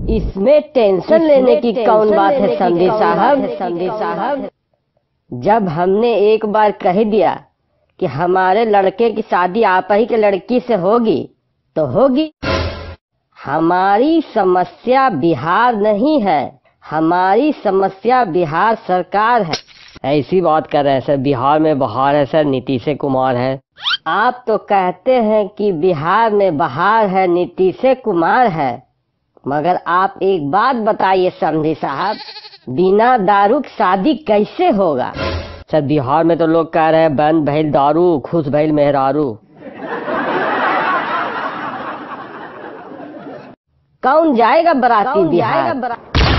इसमें टेंशन लेने की कौन बात है समधी साहब। जब हमने एक बार कह दिया कि हमारे लड़के की शादी आप ही के लड़की से होगी तो होगी। हमारी समस्या बिहार नहीं है, हमारी समस्या बिहार सरकार है। ऐसी बात कर रहे हैं सर, बिहार में बहार है सर, नीतीश कुमार है। आप तो कहते हैं कि बिहार में बहार है, नीतीश कुमार है, मगर आप एक बात बताइए समधी साहब, बिना दारू की शादी कैसे होगा? सर बिहार में तो लोग कह रहे हैं बंद भइल दारू, खुश भइल मेहरारू। कौन जाएगा बराती बिहार?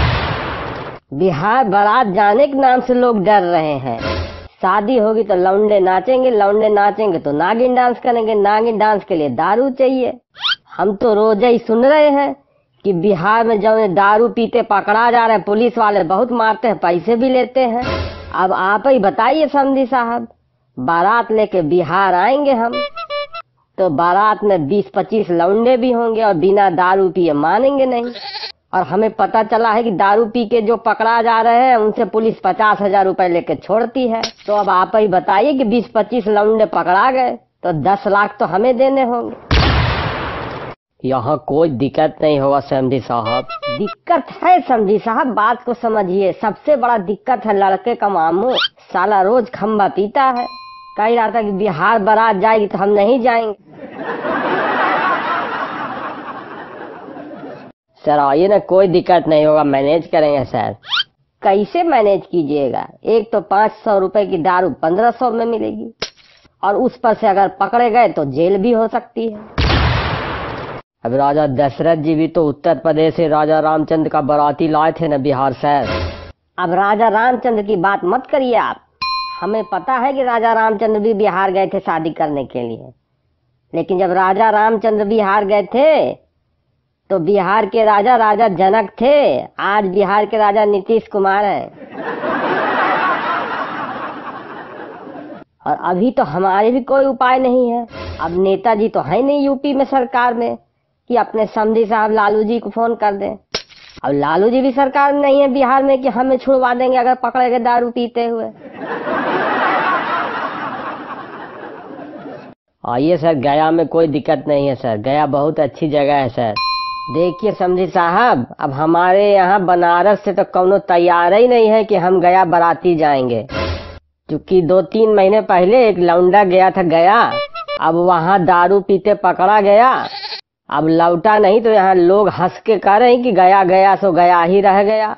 बिहार बारात जाने के नाम से लोग डर रहे हैं। शादी होगी तो लौंडे नाचेंगे, लौंडे नाचेंगे तो नागिन डांस करेंगे, नागिन डांस के लिए दारू चाहिए। हम तो रोज ही सुन रहे हैं कि बिहार में जो दारू पीते पकड़ा जा रहे हैं, पुलिस वाले बहुत मारते हैं, पैसे भी लेते हैं। अब आप ही बताइए समधी साहब, बारात लेके बिहार आएंगे हम तो बारात में 20-25 लौंडे भी होंगे और बिना दारू पिए मानेंगे नहीं। और हमें पता चला है कि दारू पी के जो पकड़ा जा रहे हैं उनसे पुलिस 50,000 रुपए लेके छोड़ती है। तो अब आप ही बताइए कि 20-25 लौंडे पकड़ा गए तो 10 लाख तो हमें देने होंगे। यहाँ कोई दिक्कत नहीं होगा समधी साहब। दिक्कत है समधी साहब, बात को समझिए। सबसे बड़ा दिक्कत है लड़के का मामू, साला रोज खंबा पीता है। कह रहा था कि बिहार बारात जाएगी तो हम नहीं जाएंगे। सर आइए ना, कोई दिक्कत नहीं होगा, मैनेज करेंगे सर। कैसे मैनेज कीजिएगा? एक तो 500 रुपए की दारू 1500 में मिलेगी और उस पर से अगर पकड़े गए तो जेल भी हो सकती है। अब राजा दशरथ जी भी तो उत्तर प्रदेश से राजा रामचंद्र का बाराती लाए थे न बिहार सर। अब राजा रामचंद्र की बात मत करिए आप। हमें पता है कि राजा रामचंद्र भी बिहार गए थे शादी करने के लिए, लेकिन जब राजा रामचंद्र बिहार गए थे तो बिहार के राजा राजा जनक थे, आज बिहार के राजा नीतीश कुमार हैं। और अभी तो हमारे भी कोई उपाय नहीं है। अब नेताजी तो है नहीं यूपी में सरकार में कि अपने समधी साहब लालू जी को फोन कर दें। अब लालू जी भी सरकार में नहीं है बिहार में कि हमें छुड़वा देंगे अगर पकड़े गए दारू पीते हुए। आइए सर, गया में कोई दिक्कत नहीं है सर, गया बहुत अच्छी जगह है सर। देखिए समधी साहब, अब हमारे यहाँ बनारस से तो कौनो तैयार ही नहीं है कि हम गया बाराती जाएंगे, क्योंकि 2-3 महीने पहले एक लौंडा गया था गया। अब वहाँ दारू पीते पकड़ा गया, अब लौटा नहीं तो यहाँ लोग हंस के कह रहे हैं कि गया गया सो गया ही रह गया।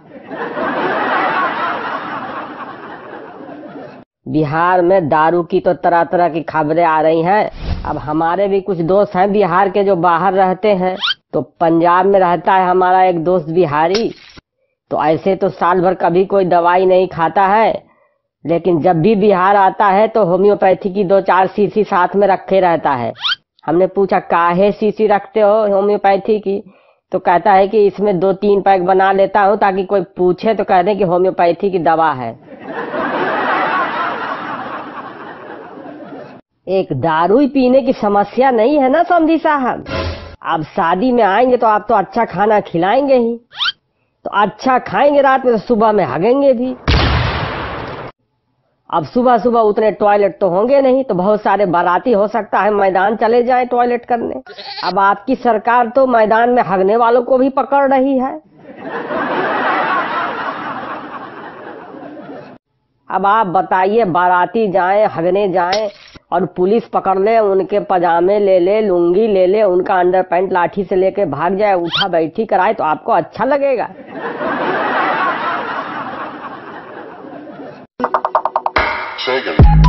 बिहार में दारू की तो तरह तरह की खबरें आ रही हैं। अब हमारे भी कुछ दोस्त हैं बिहार के जो बाहर रहते हैं, तो पंजाब में रहता है हमारा एक दोस्त बिहारी। तो ऐसे तो साल भर कभी कोई दवाई नहीं खाता है, लेकिन जब भी बिहार आता है तो होम्योपैथी की 2-4 शीशी साथ में रखे रहता है। हमने पूछा काहे शीशी रखते हो होम्योपैथी की? तो कहता है कि इसमें 2-3 पैक बना लेता हूँ ताकि कोई पूछे तो कह दे कि होम्योपैथी की दवा है। एक दारू ही पीने की समस्या नहीं है ना समधी साहब। अब शादी में आएंगे तो आप तो अच्छा खाना खिलाएंगे ही, तो अच्छा खाएंगे रात में तो सुबह में हगेंगे भी। अब सुबह सुबह उतने टॉयलेट तो होंगे नहीं, तो बहुत सारे बाराती हो सकता है मैदान चले जाएं टॉयलेट करने। अब आपकी सरकार तो मैदान में हगने वालों को भी पकड़ रही है। अब आप बताइए, बाराती जाएं, हगने जाएं और पुलिस पकड़ ले, उनके पजामे ले ले, लुंगी ले ले, उनका अंडर पैंट लाठी से लेके भाग जाए, उठा बैठी कराए, तो आपको अच्छा लगेगा? Second.